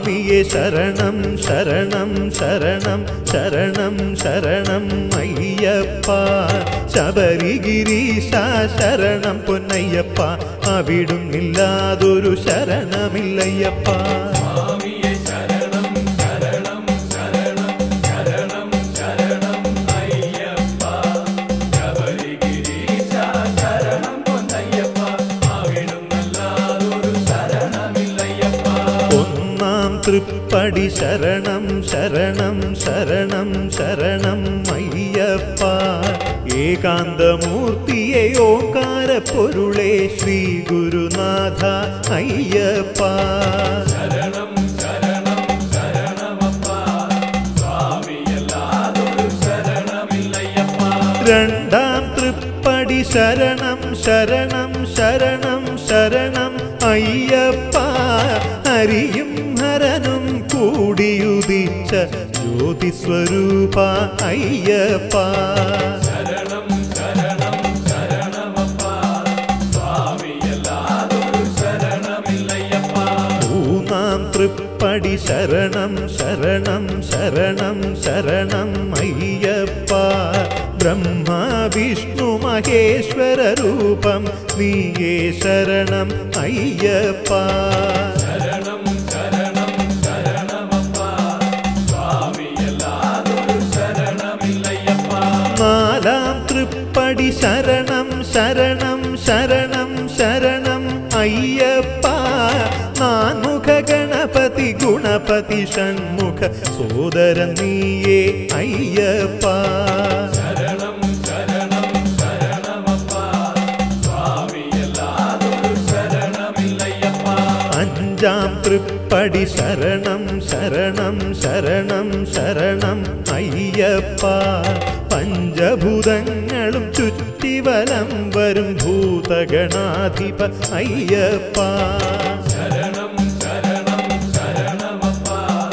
സ്വാമിയെ ശരണം ശരണം ശരണം ശരണം ശരണം അയ്യപ്പ ശബരിഗിരീശ ശരണം പൊന്നയ്യപ്പ അവിടുന്നില്ലാതൊരു ശരണമില്ലയ്യപ്പ തൃപ്പടി ശരണം ശരണം ശരണം ശരണം അയ്യപ്പ ഏകാന്തമൂർത്തിയെ ഓംകാര പൊരുളേ ശ്രീ ഗുരുനാഥ അയ്യപ്പ ശരണം ശരണം ശരണമപ്പ സ്വാമിയല്ലാതൊരു ശരണമില്ലയ്യപ്പ രണ്ടാം തൃപ്പടി ശരണം ശരണം ശരണം ശരണം അയ്യപ്പ ഹരിയും ഹരനും കൂടിയുദിച്ച ജ്യോതിസ്വരൂപ അയ്യപ്പ ശരണം ശരണം ശരണമപ്പ സ്വാമിയല്ലാതൊരു ശരണമില്ലയ്യപ്പ മൂന്നാം തൃപ്പടി ശരണം ശരണം ശരണം ശരണം അയ്യപ്പ ബ്രഹ്മ വിഷ്ണു മഹേശ്വര രൂപം നീയേ ശരണം അയ്യപ്പ ശരണം ശരണം ശരണമപ്പ സ്വാമിയല്ലാതൊരു ശരണമില്ലയ്യപ്പ നാലാം തൃപ്പടി ശരണം ശരണം ശരണം ശരണം അയ്യപ്പ നാൻമുഖ ഗണപതി ഗുണപതി ഷൺമുഖ സോദരൻ നീയേ അയ്യപ്പ ശരണം ശരണം ശരണമപ്പ സ്വാമിയല്ലാതൊരു ശരണമില്ലയ്യപ്പ അഞ്ചാം തൃപ്പടി ശരണം ശരണം ശരണം ശരണം അയ്യപ്പ പഞ്ചഭൂതങ്ങളും ചുറ്റിവലം വരും ഭൂതഗണാധിപ അയ്യപ്പ ശരണം ശരണം ശരണമപ്പ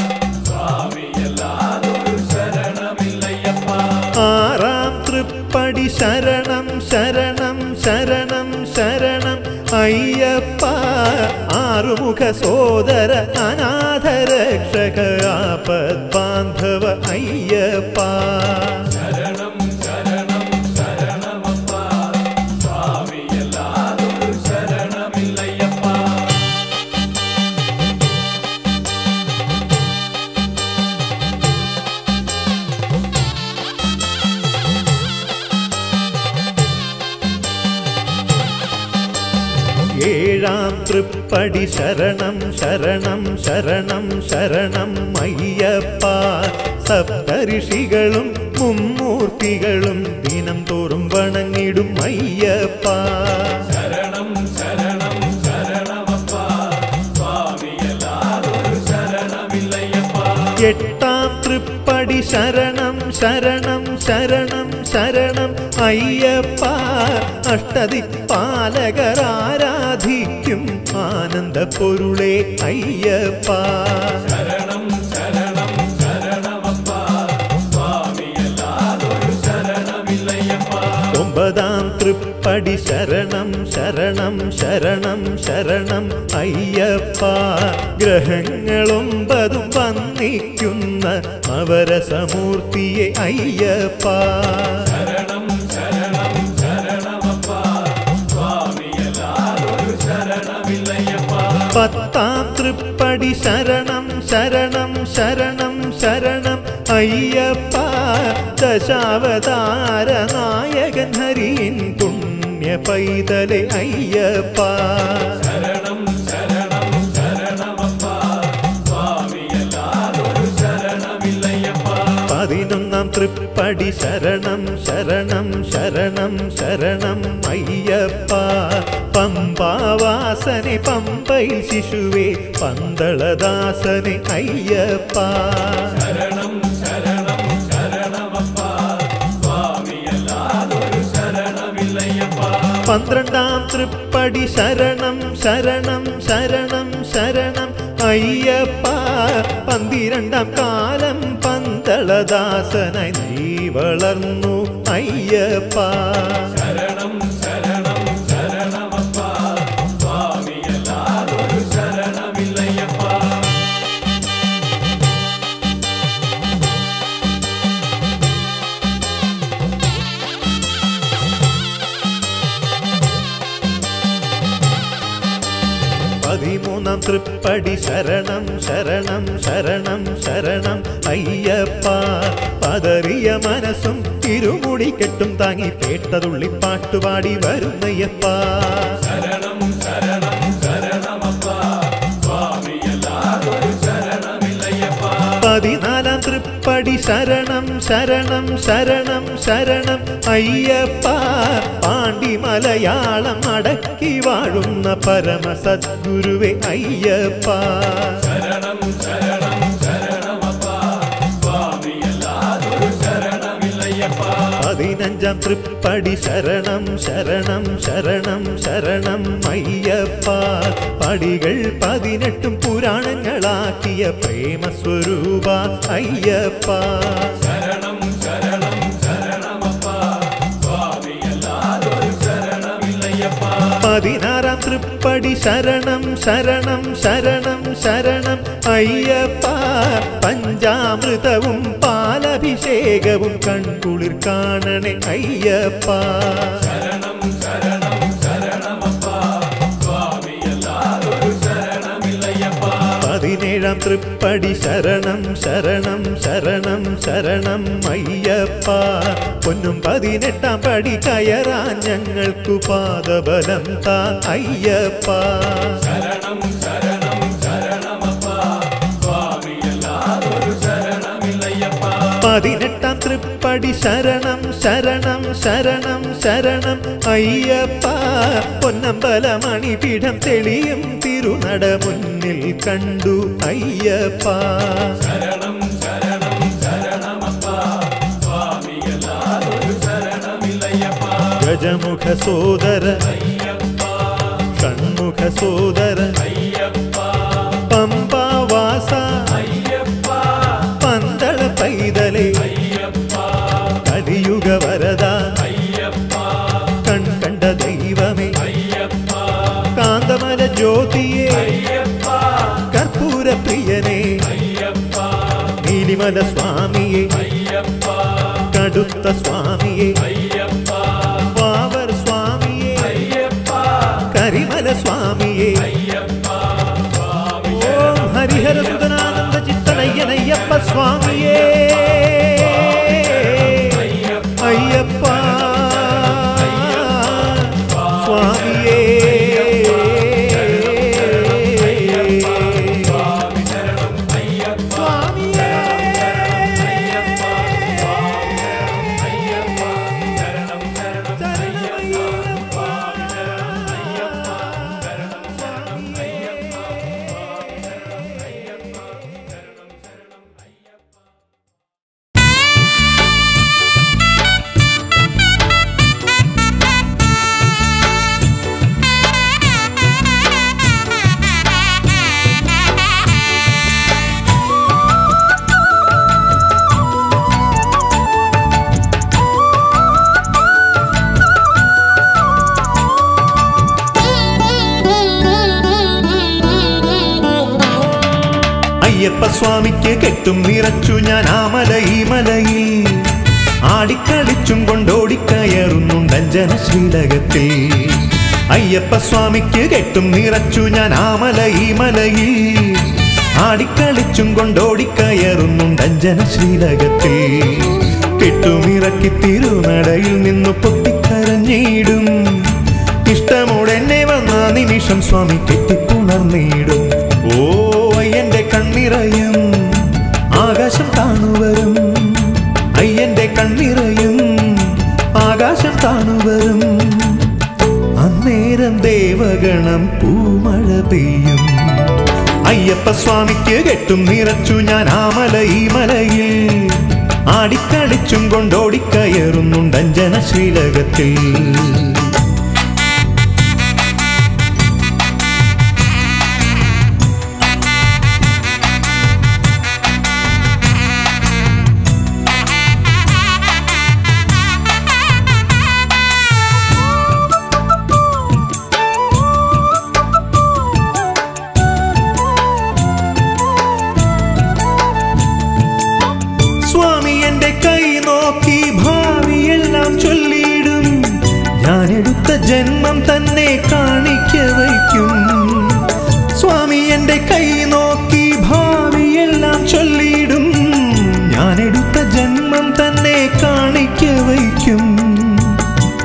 സ്വാമിയല്ലാതൊരു ശരണമില്ലയ്യപ്പ ആറാം തൃപ്പടി ശരണം ശരണം ശരണം ശരണം അയ്യപ്പ ആറുമുഖ സോദര അനാഥരക്ഷക ആപദ്ബാന്ധവ അയ്യപ്പ ശരണം ശരണം ശരണമപ്പ സ്വാമിയല്ലാതൊരു ശരണമില്ലയ്യപ്പ ഏഴാം തൃപ്പടി ശരണം ശരണം ശരണം ശരണം അയ്യപ്പ സപ്തഋഷികളും മുമ്മൂർത്തികളും ദിനം തോറും വണങ്ങിടും അയ്യപ്പ ശരണം ശരണം ശരണമപ്പ സ്വാമിയല്ലാതൊരു ശരണമില്ലയ്യപ്പ എട്ടാം തൃപ്പടി ശരണം ശരണം ശരണം ശരണം അയ്യപ്പ അഷ്ടദിക്പാലകരാരാധിക്കും ആനന്ദ പൊരുളേ അയ്യപ്പ ശരണം ശരണം ശരണമപ്പ സ്വാമിയല്ലാതൊരു ശരണമില്ലയ്യപ്പ ഒമ്പതാം തൃപ്പടി ശരണം ശരണം ശരണം ശരണം അയ്യപ്പ ഗ്രഹങ്ങളൊമ്പതും വന്നിക്കുന്ന അവരസമൂർത്തിയെ അയ്യപ്പ ശരണം ശരണം ശരണമപ്പ സ്വാമിയല്ലാതൊരു ശരണമില്ലയ്യപ്പ പത്താം തൃപ്പടി ശരണം ശരണം ശരണം ശരണം അയ്യപ്പ ദശാവതാര നായകൻ ഹരിയിൻ പുണ്യ പൈതലെ അയ്യപ്പ ശരണം ശരണം ശരണമപ്പ സ്വാമിയല്ലാതൊരു ശരണമില്ലയ്യപ്പ പതിനൊന്നാം തൃപ്പടി ശരണം ശരണം ശരണം ശരണം അയ്യപ്പ പമ്പാവാസനെ പമ്പയിൽ ശിശുവേ പന്തളദാസനെ അയ്യപ്പ ശരണം ശരണം ശരണമപ്പ സ്വാമിയല്ലാതൊരു ശരണമില്ലയ്യപ്പ പന്ത്രണ്ടാം തൃപ്പടി ശരണം ശരണം ശരണം ശരണം അയ്യപ്പ പന്തിരണ്ടാം കാലം പന്തളദാസനായി നീ വളർന്നു അയ്യപ്പ ശരണം ശരണം ശരണമപ്പ സ്വാമിയല്ലാതൊരു ശരണമില്ലയ്യപ്പ തൃപ്പടി ശരണം ശരണം ശരണം ശരണം അയ്യപ്പ പതറിയ മനസ്സും ഇരുമുടി കെട്ടും താങ്ങി പേട്ടതുള്ളി പാട്ടുപാടി വരുന്നയ്യപ്പ ശരണം ശരണം ശരണമപ്പ സ്വാമിയല്ലാതൊരു ശരണമില്ലയ്യപ്പ 14 തൃപ്പടി ശരണം ശരണം ശരണം ശരണം അയ്യപ്പ പാണ്ടി മലയാളം അടക്കി വാഴുന്ന പരമസദ്ഗുരുവേ അയ്യപ്പ ശരണം ശരണം ശരണമപ്പ സ്വാമിയല്ലാതൊരു ശരണമില്ലയ്യപ്പ 15 തൃപ്പടി ശരണം ശരണം ശരണം ശരണം അയ്യപ്പ പടികൾ 18 പുരാണങ്ങളാക്കിയ പ്രേമസ്വരൂപ അയ്യപ്പ ശരണം ശരണം ശരണമപ്പ സ്വാമിയല്ലാതൊരു ശരണമില്ലയ്യപ്പ 16 തൃപ്പടി ശരണം ശരണം ശരണം ശരണം അയ്യപ്പ പഞ്ചാമൃതവും പാലഭിഷേകവും കൺകുളിർ കാണണേ അയ്യപ്പ ശരണം ശരണം ശരണമപ്പ സ്വാമിയല്ലാതൊരു ശരണമില്ലയ്യപ്പ 17 തൃപ്പടി ശരണം ശരണം ശരണം ശരണം അയ്യപ്പ പൊന്നും 18 പടി കയറാൻ ഞങ്ങൾക്കു പാദബലം താ അയ്യപ്പ ശരണം ശരണം ശരണമപ്പ സ്വാമിയല്ലാതൊരു ശരണമില്ലയ്യപ്പ 18 തൃപ്പടി ശരണം ശരണം ശരണം ശരണം അയ്യപ്പ പൊന്നമ്പലമണിപീഠം തെളിയും തിരുനട മുന്നിൽ കണ്ടു അയ്യപ്പ ശരണം ശരണം ശരണമപ്പ സ്വാമിയല്ലാതൊരു ശരണമില്ലയ്യപ്പ ഗജമുഖ സോദര അയ്യപ്പ ഷൺമുഖ സോദര അയ്യപ്പ പമ്പാവാസ അയ്യപ്പ പന്തള പൈതലേ അയ്യപ്പ കലിയുഗ വരദ അയ്യപ്പ കണ്ട ദൈവമേ അയ്യപ്പ കാന്തമല ജ്യോതിയേ അയ്യപ്പ കർപ്പൂര പ്രിയനേ അയ്യപ്പ നീലിമല സ്വാമിയേ അയ്യപ്പ കടുത്ത സ്വാമിയേ അയ്യപ്പ വാവർ സ്വാമിയേ അയ്യപ്പ കരിമല സ്വാമിയേ അയ്യപ്പ സ്വാമി ഓം ഹരിഹര സുതനാനന്ദ ചിത്തനയ്യനയ്യപ്പ സ്വാമിയേ അയ്യപ്പ സ്വാമിയേ സ്വാമി ശരണം അയ്യപ്പ സ്വാമിയേ അയ്യപ്പ സ്വാമി ശരണം അയ്യപ്പ ശരണം ശരണം ശരണമയ്യപ്പ അയ്യപ്പ ശരണം ശരണം അയ്യപ്പ സ്വാമി ശരണം അയ്യപ്പ ശരണം ശരണം അയ്യപ്പ അയ്യപ്പ സ്വാമിക്ക് കെട്ടും നിറച്ചു ഞാൻ ആ മല ഈ മലയിൽ ആടിക്കളിച്ചും കൊണ്ടോടിക്കയറുന്നുണ്ടഞ്ജന ശ്രീലകത്തിൽ അയ്യപ്പ സ്വാമിക്ക് കെട്ടും നിറച്ചു ഞാൻ ആ മല ഈ മലയിൽ ആടിക്കളിച്ചും കൊണ്ടോടിക്കയറുന്നുണ്ടഞ്ജന ശ്രീലകത്തിൽ കെട്ടുമിറക്കി തിരുനടയിൽ നിന്നു പൊട്ടിക്കരഞ്ഞിടും ഇഷ്ടമോടെന്നെ വന്ന നിമിഷം സ്വാമി കെട്ടിപ്പുണർന്നിടും ഓ അയ്യന്റെ കണ്ണിറയും ആകാശം കാണുവരും അയ്യന്റെ കണ്ണിറയും ആകാശം കാണുവരും അന്നേരം ദേവഗണം പൂമഴ പെയ്യും അയ്യപ്പ സ്വാമിക്ക് കെട്ടും നിറച്ചു ഞാൻ ആ മല ഈ മലയിൽ ആടിക്കളിച്ചും കൊണ്ടോടിക്കയറുന്നുണ്ടഞ്ജന ശ്രീലകത്തിൽ സ്വാമി എന്റെ കൈ നോക്കി ഭാവിയെല്ലാം ചൊല്ലിയിടും ഞാൻ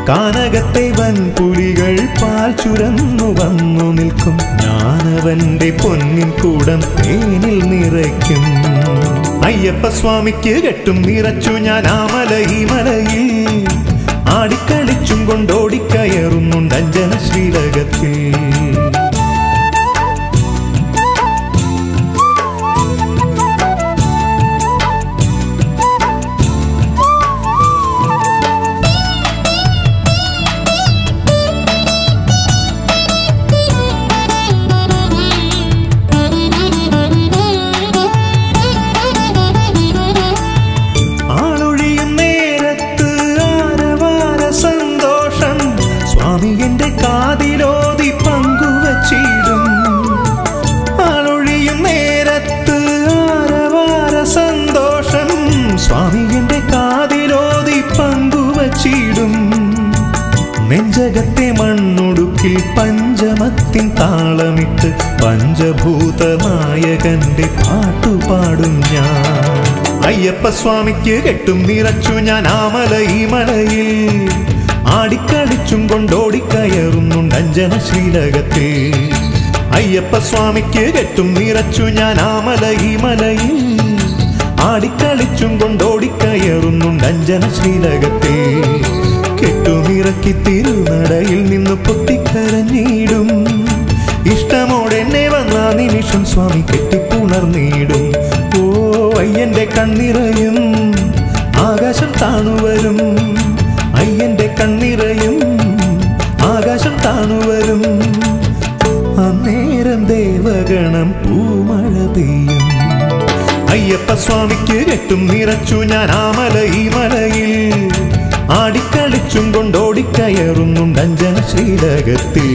കാനകത്തെ വൻപുലികൾ പാൽ ചുരന്നു വന്നു നിൽക്കും. ഞാനവന്റെ പൊന്നിൻ കൂടം തേനിൽ നിറയ്ക്കും. അയ്യപ്പ സ്വാമിക്ക് കെട്ടും നിറച്ചു ഞാൻ ആ മല ഈ മലയിൽ. ആടിക്കളിച്ചും കൊണ്ടോടിക്കയറുന്നുണ്ട് അഞ്ജന ശ്രീലകത്തിൽ. നെഞ്ചകത്തെ മണ്ണുടുക്കിൽ പഞ്ചമത്തിൻ താളമിട്ട് പഞ്ചഭൂത നായകന്റെ പാട്ടുപാടും ഞാൻ. അയ്യപ്പ സ്വാമിക്ക് കെട്ടും നിറച്ചു ഞാൻ ആ മല ഈ മലയിൽ. ആടിക്കളിച്ചും കൊണ്ടോടിക്കയറുന്നുണ്ട് അഞ്ജന ശ്രീലകത്തിൽ. അയ്യപ്പ സ്വാമിക്ക് കെട്ടും നിറച്ചു ഞാൻ ആ മല ഈ മലയിൽ. ആടിക്കളിച്ചും കൊണ്ടോടിക്കയറുന്നുണ്ട് അഞ്ജന ശ്രീലകത്തിൽ. കെട്ടുമിറക്കി തിരുനടയിൽ നിന്ന് പൊട്ടിക്കരഞ്ഞിടും. ഇഷ്ടമോടെ എന്നെ വന്ന നിമിഷം സ്വാമി കെട്ടിപ്പുണർന്നിടും. ഓ അയ്യന്റെ കണ്ണിറയും ആകാശം താണുവരും. അയ്യന്റെ കണ്ണിറയും ആകാശം താണുവരും. അന്നേരം ദേവഗണം പൂമഴ പെയ്യും. അയ്യപ്പ സ്വാമിക്ക് കെട്ടും നിറച്ചു ഞാൻ ആ മല ഈ മലയിൽ. ആടിക്കളിച്ചും കൊണ്ടോടിക്കയറുന്നുണ്ട് അഞ്ജന ശ്രീലകത്തിൽ.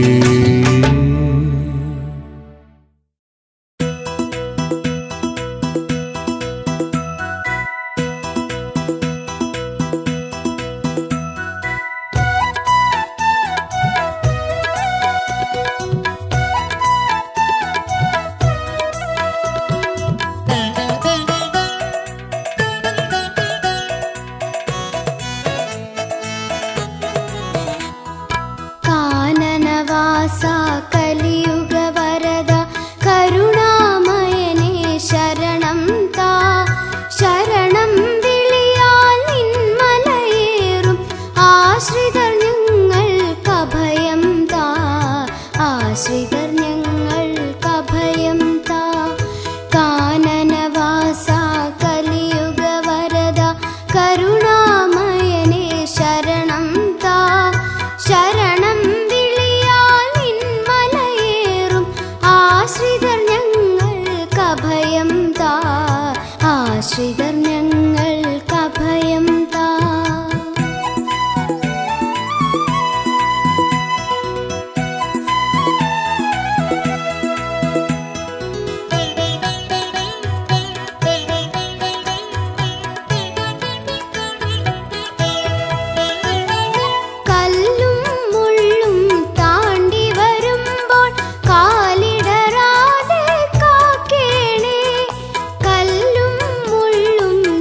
കാലിടറാതെ കാക്കേണേ. കല്ലും മുള്ളും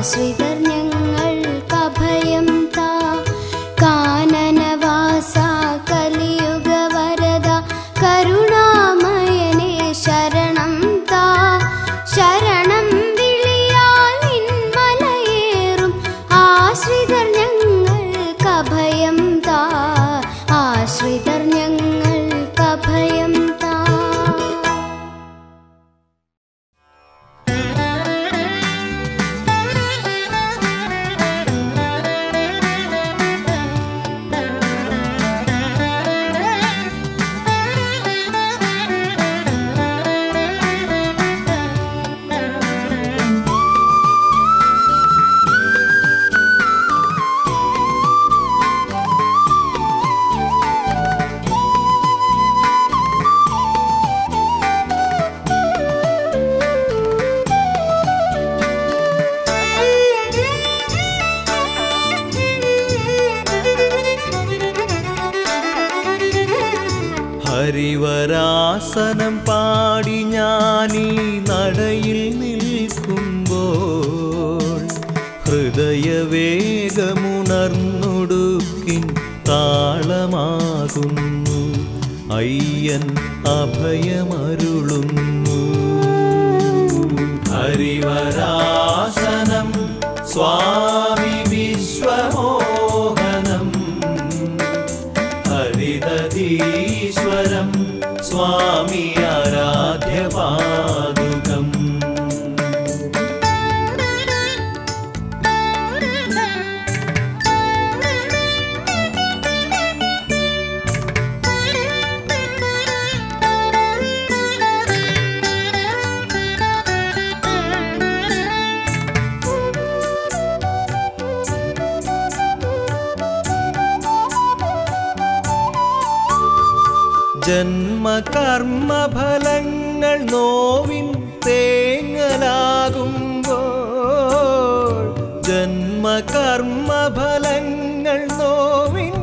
ആശ്രിതർ ഞങ്ങൾക്കഭയം താ. കാനനവാസ കലിയുഗ വരദ കരുണാമയനേ ശരണം താ. ശരണം വിളിയാൽ നിന്മലയേറും ആശ്രിതർ ഞങ്ങൾക്കഭയം താ. ആശ്രിതർ ഞങ്ങൾക്കഭയം താ. ഹരിവരാസനം പാടി ഞാനീ നടയിൽ നിൽക്കുമ്പോൾ ഹൃദയവേഗമുണർന്നൊടുക്കിൻ താളമാകുന്നു അയ്യൻ അഭയമരുളുന്നു. ഹരിവരാസനം സ്വാമി വിശ്വമോഹനം ഹരിദധീശ്വരം സ്വാമി ആരാധ്യപാദുകം. ജന്മകർമ്മഫലങ്ങൾ നോവിൻ തേങ്ങലാകുമ്പോൾ ജന്മകർമ്മഫലങ്ങൾ നോവിൻ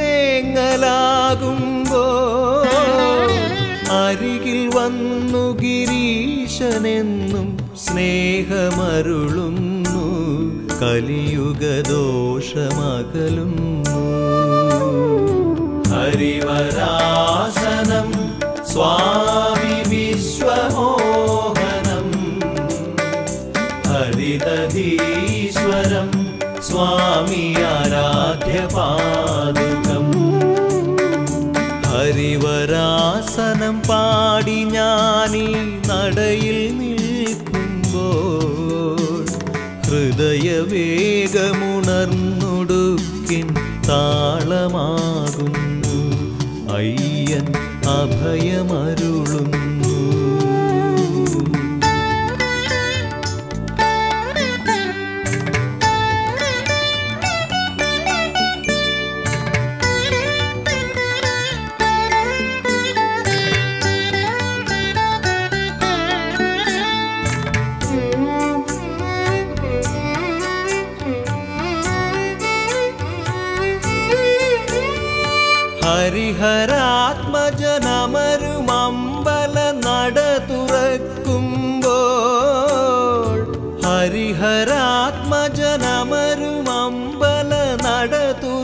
തേങ്ങലാകുമ്പോൾ അരികിൽ വന്നു ഗിരീശനെന്നും സ്നേഹമരുളുന്നു കലിയുഗദോഷമകലുന്നു. ഹരിവരാസനം സ്വാമി വിശ്വമോഹനം ഹരിദധീശ്വരം സ്വാമി ആരാധ്യപാദുകം. ഹരിവരാസനം പാടി ഞാനീ നടയിൽ നിൽക്കുമ്പോൾ ഹൃദയവേഗമുണർന്നൊടുക്കിൻ താളമാകുന്നു അയ്യൻ അഭയമരുളുന്നു. ഹരിഹരാത്മജനമരുമമ്പല നട തുറക്കുമ്പോൾ ഹരിഹരാത്മജനമരുമമ്പല നട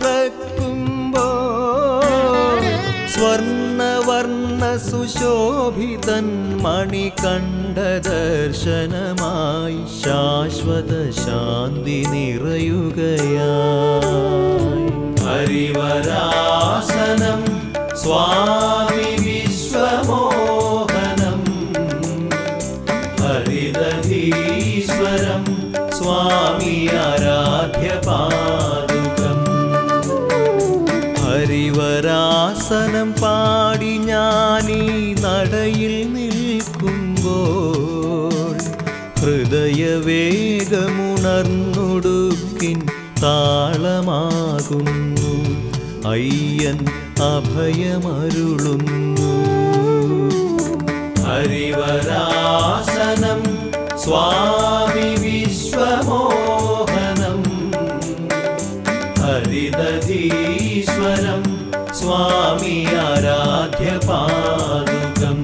തുറക്കുമ്പോൾ സ്വർണവർണ്ണ സുശോഭിതൻ മണികണ്ഠ ദർശനമായി ശാശ്വത ശാന്തി നിറയുകയായി. ഹരിവരാസനം സ്വാമി വിശ്വമോഹനം ഹരിദധീശ്വരം സ്വാമി ആരാധ്യപാദുകം. ഹരിവരാസനം പാടി ഞാനീ നടയിൽ നിൽക്കുമ്പോൾ ഹൃദയവേഗമുണർന്നൊടുക്കിൻ താളമാകുന്നു അയ്യൻ അഭയമരുളുന്നു. ഹരിവരാസനം സ്വാമി വിശ്വമോഹനം ഹരിദധീശ്വരം സ്വാമി ആരാധ്യപാദുകം.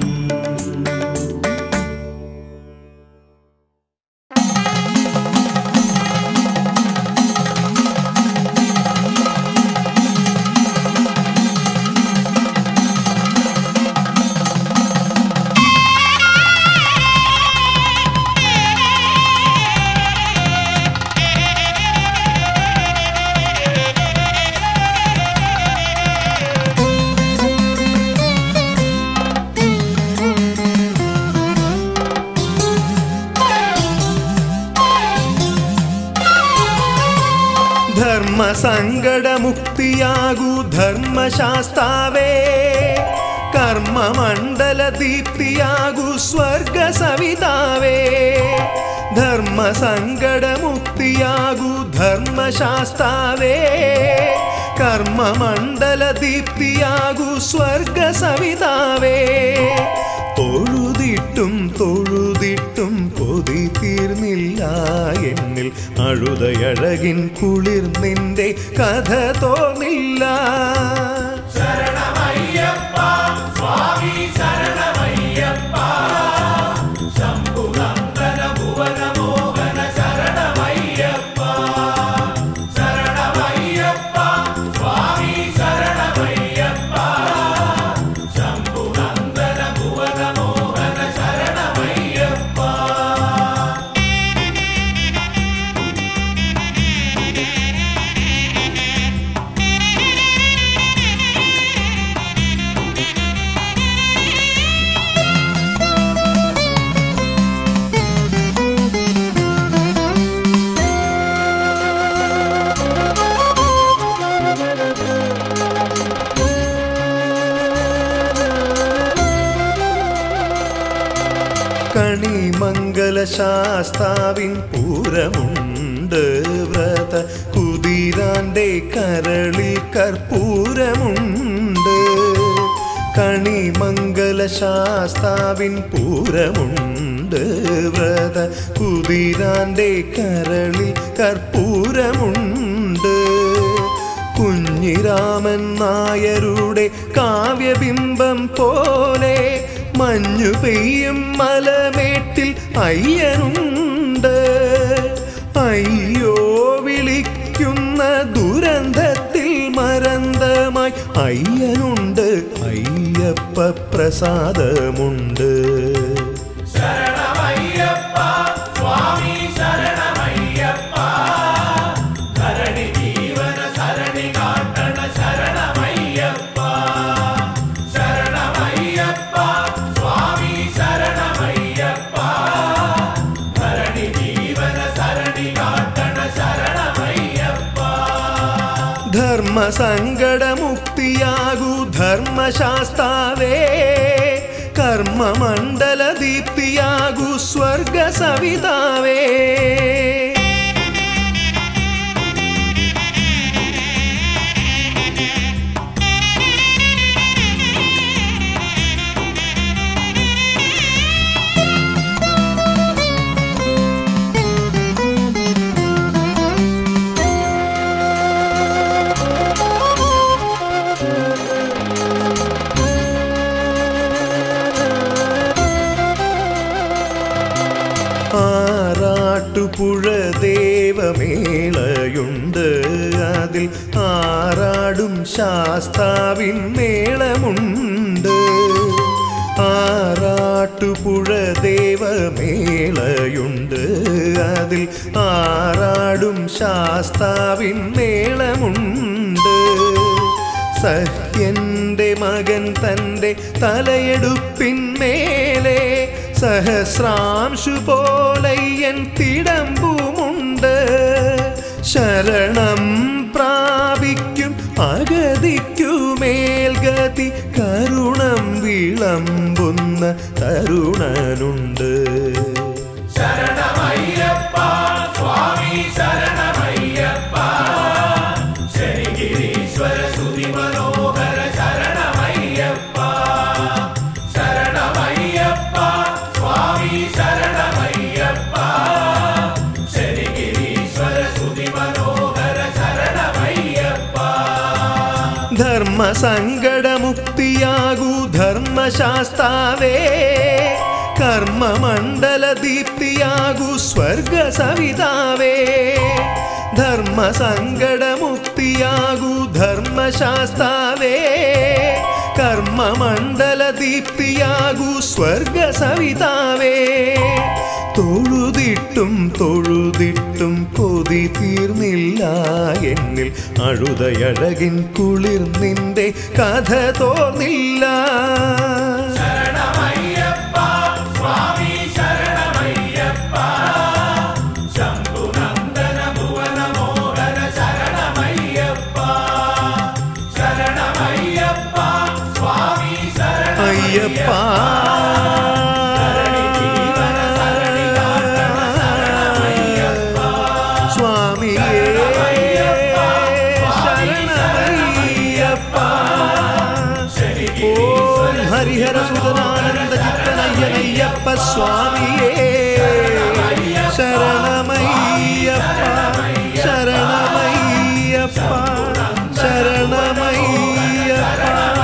ധർമ്മസങ്കടമുക്തിയാകൂ ധർമ്മശാസ്താവേ, കർമ്മമണ്ഡല ദീപ്തിയാകൂ സ്വർഗസവിതാവേ. ധർമ്മസങ്കടമുക്തിയാകൂ ധർമ്മശാസ്താവേ, കർമ്മമണ്ഡല ദീപ്തിയാകൂ സ്വർഗസവിതാവേ. തൊഴുതിട്ടും തൊഴുതിട്ടും കൊതി തീർന്നില്ല എന്നിൽ, അഴുതയഴകിൻ കുളിർ നിന്റെ കഥ തോന്നില്ല. ശരണമയ്യപ്പ സ്വാമി ശരണമയ്യപ്പ, ശംഭുനന്ദന ഭുവന മോഹന ശരണമയ്യപ്പ. ശരണമയ്യപ്പ സ്വാമി ശരണമയ്യപ്പ, ശംഭുനന്ദന ഭുവന മോഹന ശരണമയ്യപ്പ. കണിമംഗലശാസ്താവിൻ പൂരമുണ്ട്, വ്രത കുതിരാന്റെ കരളിൽ കർപ്പൂരമുണ്ട്. കണിമംഗലശാസ്താവിൻ പൂരമുണ്ട്, വ്രത കുതിരാന്റെ കരളിൽ കർപ്പൂരമുണ്ട്. കുഞ്ഞിരാമൻ നായരുടെ കാവ്യബിംബം പോലെ മഞ്ഞു പെയ്യും മലമേട്ടിൽ അയ്യനുണ്ട്. അയ്യോ വിളിക്കുന്ന ദുരന്തത്തിൽ മരന്തമായി അയ്യനുണ്ട്, അയ്യപ്പ പ്രസാദമുണ്ട്. ശരണമയ്യപ്പ സ്വാമി ശരണമയ്യപ്പ, ധരണി ജീവന സരണി കാട്ടണ ശരണമയ്യപ്പ. ശരണമയ്യപ്പ സ്വാമി ശരണമയ്യപ്പ, ധരണി ജീവന സരണി കാട്ടണ ശരണമയ്യപ്പ. ധർമ്മസങ്കടമുക്തിയാകൂ ധർമ്മശാസ്താവേ, കർമ്മമണ്ഡല ദീപ്തിയാകൂ സ്വർഗസവിതാവേ. ആറാട്ടുപുഴ ദേവമേളയുണ്ട്, അതിൽ ആറാടും ശാസ്താവിൻ മേളമുണ്ട്. ആറാട്ടുപുഴ ദേവമേളയുണ്ട്, അതിൽ ആറാടും ശാസ്താവിൻ മേളമുണ്ട്. സഹ്യന്റെ മകൻ തൻ്റെ തലയെടുപ്പിന്മേലെ സഹസ്രാംശു പോലയ്യൻ തിടമ്പുമുണ്ട്. ശരണം പ്രാപിക്കും അഗതിക്കുമേൽഗതി കരുണം വിളമ്പുന്ന തരുണനുണ്ട്. ശരണമയ്യപ്പ സ്വാമി ശരണമയ്യപ്പ, ശനിഗിരീശ്വര ശ്രുതി മനോഹര ശരണമയ്യപ്പ. ശരണമയ്യപ്പ സ്വാമി ശരണമയ്യപ്പ, ശനിഗിരീശ്വര ശ്രുതി മനോഹര ശരണമയ്യപ്പ. ധർമ്മസങ്കടമുക്തിയാകൂ ധർമ്മശാസ്താവേ, കർമ്മമണ്ഡല ദീപ്തിയാകൂ സ്വർഗസവിതാവേ. ധർമ്മസങ്കടമുക്തിയാകൂ ധർമ്മശാസ്താവേ, കർമ്മമണ്ഡല ദീപ്തിയാകൂ സ്വർഗസവിതാവേ. തൊഴുതിട്ടും തൊഴുതിട്ടും കൊതി തീർന്നില്ല എന്നിൽ, അഴുതയഴകിൻ കുളിർ നിന്റെ കഥ തോന്നില്ല. ശരണമയ്യപ്പ സ്വാമി ശരണമയ്യപ്പ, ശംഭുനന്ദന ഭുവന മോഹന ശരണമയ്യപ്പ. സ്വാമിയേ ശരണമയ്യപ്പ. ഓം ഹരിഹര സുതനാനന്ദ ചിത്തനയ്യനയ്യപ്പ സ്വാമിയേ ശരണമയ്യപ്പ ശരണമയ്യപ്പ ശരണമയ്യപ്പ.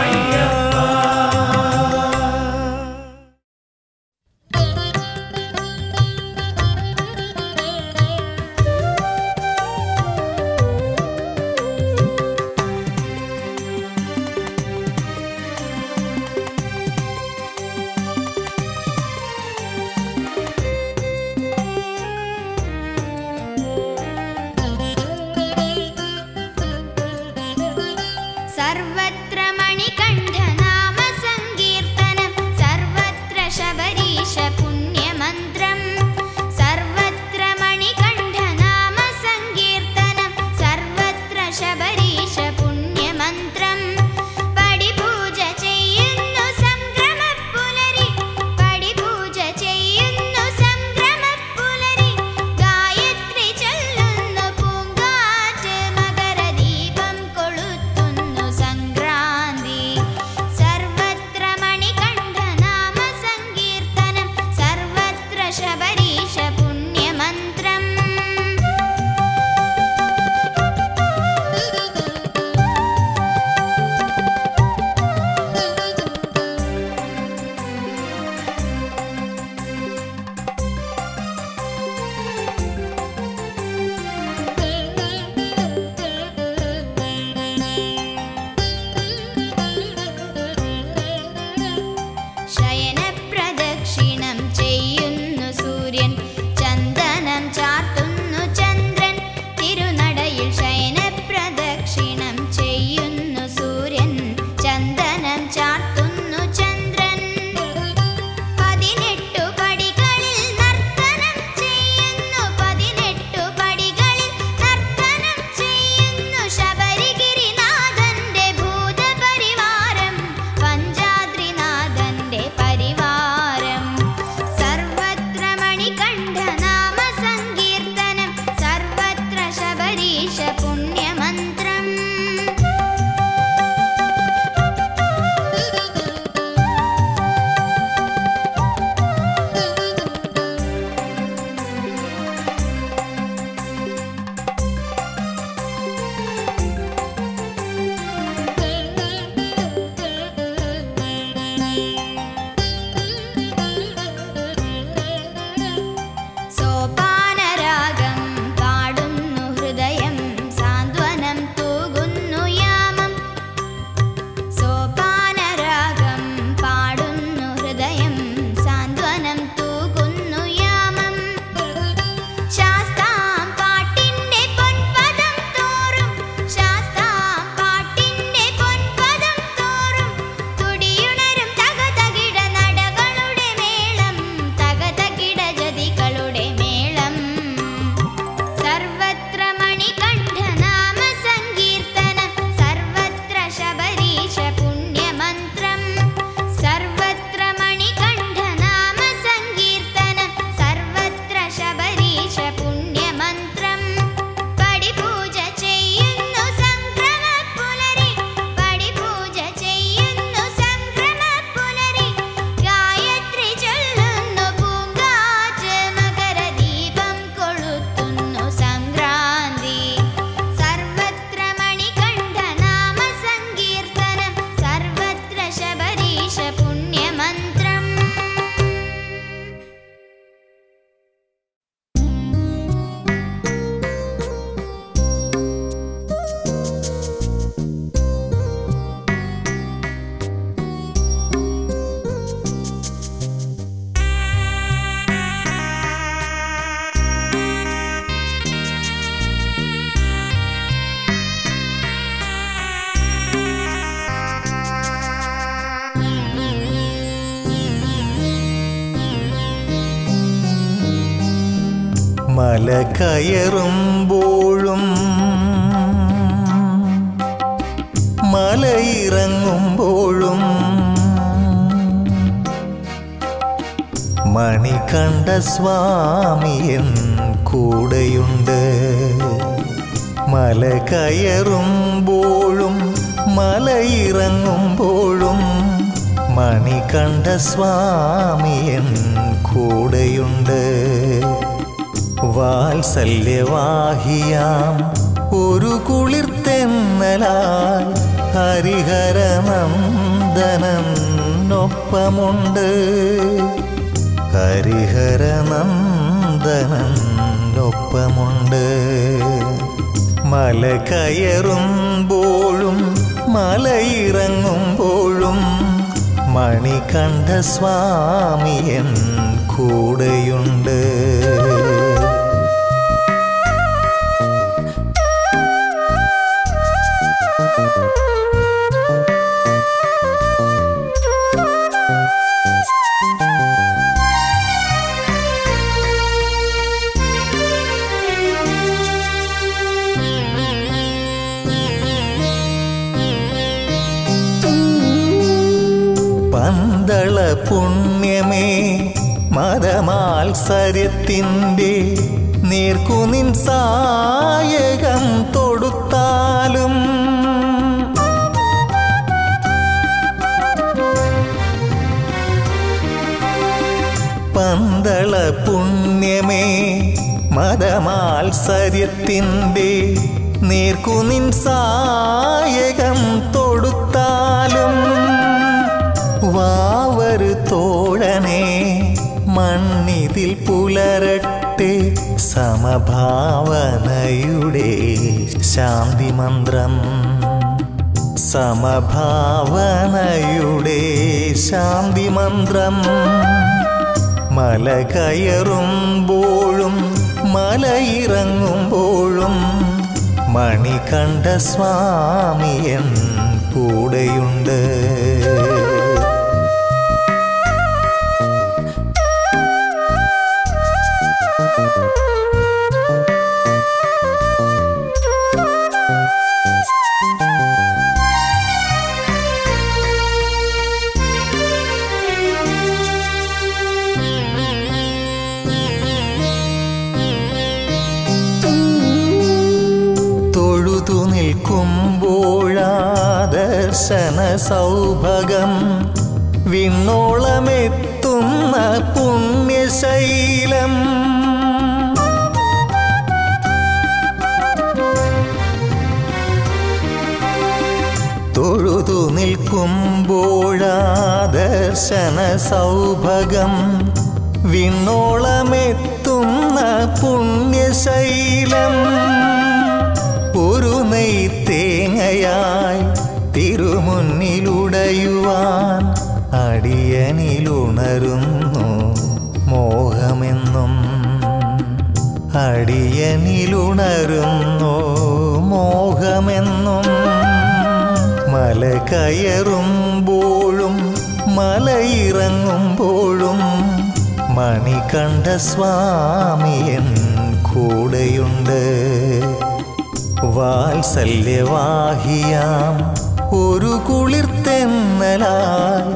സർവത്ര മണികണ്ഠനാമ സങ്കീർത്തനം സർവത്ര ശബരീശ പുണ്യമന്ത്രം സർവത്ര മണികണ്ഠനാമ സങ്കീർത്തനം സർവത്ര ശബരീശ പുണ്യമന്ത്രം പടിപൂജ ചെയ്യുന്നു സംക്രമപ്പുലരി പടിപൂജ ചെയ്യുന്നു സംക്രമപ്പുലരി ഗായത്രി ചൊല്ലുന്നു പൂങ്കാറ്റ് മകരദീപം കൊളുത്തുന്നു സംക്രാന്തി സർവത്ര മണികണ്ഠനാമ സങ്കീർത്തനം സർവത്ര ശബരീശ പുണ്യമന്ത്രം. ശയനപ്രദക്ഷിണം ചെയ്യുന്നു സൂര്യൻ ചന്ദനം ചാർത്തുന്നു ചന്ദ്രൻ തിരുനടയിൽ ശയനപ്രദക്ഷിണം ചെയ്യുന്നു സൂര്യൻ ചന്ദനം ചാർത്തുന്നു ചന്ദ്രൻ 18 പടികളിൽ നർത്തനം ചെയ്യുന്നു 18 പടികളിൽ നർത്തനം ചെയ്യുന്നു ശബരിഗിരിനാഥന്റെ ഭൂതപരിവാരം പഞ്ചാദ്രിനാഥന്റെ പരിവാരം സർവത്ര മണികണ്ഠനാമ സങ്കീർത്തനം സർവത്ര ശബരീശ പുണ്യമന്ത്രം. സോപാനരാഗം പാടുന്നു ഹൃദയം സാന്ത്വനം തൂകുന്നു യാമം സോപാനരാഗം പാടുന്നു ഹൃദയം സാന്ത്വനം തൂകുന്നു യാമം ശാസ്താം പാട്ടിന്റെ പൊൻപദം തോറും ശാസ്താം പാട്ടിന്റെ പൊൻപദം തോറും തുടിയുണരും തകതകിട നടകളുടെ മേളം തകതകിട ജതികളുടെ മേളം സർവത്ര മണികണ്ഠനാമ സങ്കീർത്തനം സർവത്ര ശബരീശ പുണ്യമന്ത്രം സർവത്ര മണികണ്ഠനാമ സങ്കീർത്തനം സർവത്ര ശബരീശ പുണ്യമന്ത്രം പടിപൂജ ചെയ്യുന്നു സംക്രമപ്പുലരി പടിപൂജ ചെയ്യുന്നു സംക്രമപ്പുലരി ഗായത്രി ചൊല്ലുന്നു പൂങ്കാറ്റ് മകരദീപം കൊളുത്തുന്നു സംക്രാന്തി സർവത്ര മണികണ്ഠനാമ സങ്കീർത്തനം സർവത്ര ശബരീശ പുണ്യമന്ത്രം. മല കയറുമ്പോഴും മലയിറങ്ങുമ്പോഴും മണികണ്ഠ സ്വാമിയൻ കൂടെയുണ്ട്. മല കയറുമ്പോഴും മലയിറങ്ങുമ്പോഴും മണികണ്ഠ സ്വാമിയൻ കൂടെയുണ്ട്. വാത്സല്യവാഹിയാം ഒരു കുളിർത്തെന്നലാൽ ഹരിഹരനന്ദനൊപ്പമുണ്ട്. ഹരിഹരനന്ദനൊപ്പമുണ്ട്. മല കയറുമ്പോഴും മലയിറങ്ങുമ്പോഴും മണികണ്ഠ സ്വാമിയൻ കൂടെയുണ്ട്. പന്തള പുണ്യമേ മതമാത്സര്യത്തിൻ്റെ നീർക്കുനിൻ സായകം തൊടുത്താലും പന്തള പുണ്യമേ മതമാത്സര്യത്തിൻ്റെ നീർക്കുനിൻ സായകം തൊടുത്താലും വാവരു തോഴനെ മണ്ണിതിൽ പുലരട്ടെ സമഭാവനയുടെ ശാന്തിമന്ത്രം. സമഭാവനയുടെ ശാന്തിമന്ത്രം. മല കയറുമ്പോഴും മലയിറങ്ങുമ്പോഴും മണികണ്ഠ സ്വാമിയൻ കൂടെയുണ്ട്. തൊഴുതു നിൽക്കുമ്പോഴാദർശന സൗഭഗം വിണ്ണോളമെത്തുന്ന പുണ്യശൈലം. തൊഴുതു നിൽക്കുമ്പോഴാദർശന സൗഭഗം വിണ്ണോളമെത്തുന്ന പുണ്യശൈലം. ഒരു നെയ്ത്തേങ്ങയായി തിരുമുന്നിലുടയുവാൻ അടിയനിലുണരുന്നു മോഹമെന്നും. അടിയനിലുണരുന്നു മോഹമെന്നും. മല കയറുമ്പോഴും മലയിറങ്ങുമ്പോഴും മണികണ്ഠ സ്വാമിയൻ കൂടെയുണ്ട്. വാത്സല്യവാഹിയാം ഒരു കുളിർത്തെന്നലാൽ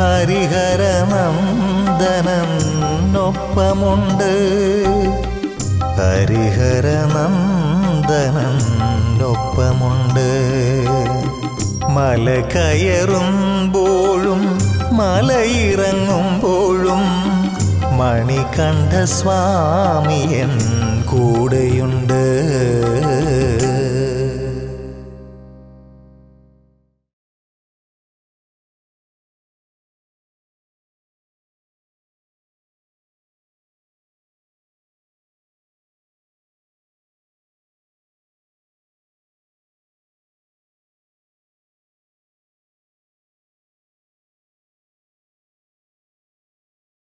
ഹരിഹരനന്ദനൊപ്പമുണ്ട്. ഹരിഹരനന്ദനൊപ്പമുണ്ട്. മല കയറുമ്പോഴും മലയിറങ്ങുമ്പോഴും മണികണ്ഠ സ്വാമിയൻ കൂടെയുണ്ട്.